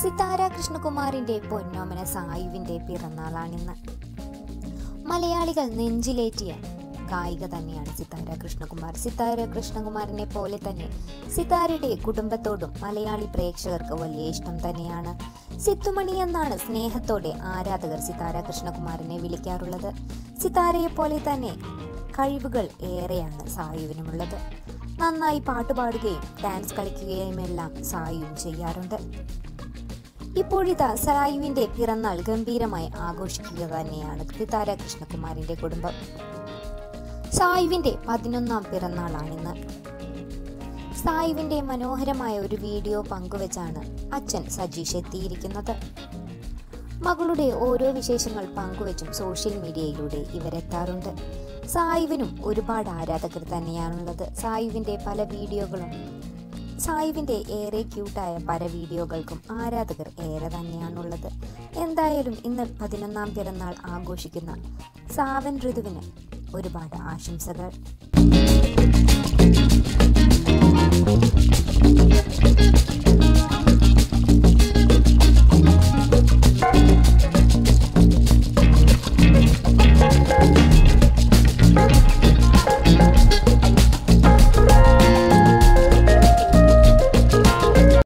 സിതാര കൃഷ്ണകുമാറിന്റെ പൊന്നോമന സായുവിന്റെ പിറന്നാളാണിന്ന്. മലയാളികൾ നെഞ്ചിലേറ്റിയ ഗായിക തന്നെയാണ് സിതാര കൃഷ്ണകുമാർ. സിതാര കൃഷ്ണകുമാറിനെ പോലെ തന്നെ സിതാരയുടെ കുടുംബത്തോടും മലയാളി പ്രേക്ഷകർക്ക് വലിയ ഇഷ്ടം തന്നെയാണ്. സിത്തുമണി എന്നാണ് സ്നേഹത്തോടെ ആരാധകർ സിതാര കൃഷ്ണകുമാറിനെ വിളിക്കാറുള്ളത്. സിതാരയെ പോലെ തന്നെ കഴിവുകൾ ഏറെയാണ് സായുവിനുമുള്ളത്. നന്നായി പാട്ടുപാടുകയും ഡാൻസ് കളിക്കുകയും എല്ലാം സായുവും ചെയ്യാറുണ്ട്. ഇപ്പോഴിതാ സായുവിന്റെ പിറന്നാൾ ഗംഭീരമായി ആഘോഷിക്കുക തന്നെയാണ് സിതാര കൃഷ്ണകുമാറിന്റെ കുടുംബം. സായുവിന്റെ 11ാം പിറന്നാളാണിന്ന്. സായുവിന്റെ മനോഹരമായ ഒരു വീഡിയോ പങ്കുവച്ചാണ് അച്ഛൻ സജീഷ് എത്തിയിരിക്കുന്നത്. മകളുടെ ഓരോ വിശേഷങ്ങൾ പങ്കുവച്ചും സോഷ്യൽ മീഡിയയിലൂടെ ഇവരെത്താറുണ്ട്. സായുവിനും ഒരുപാട് ആരാധകർ തന്നെയാണുള്ളത്. സായുവിന്റെ ഏറെ ക്യൂട്ടായ പല വീഡിയോകൾക്കും ആരാധകർ ഏറെ തന്നെയാണുള്ളത്. എന്തായാലും ഇന്ന് 11ാം പിറന്നാൾ ആഘോഷിക്കുന്ന സാവൻ ഋതുവിന് ഒരുപാട് ആശംസകൾ.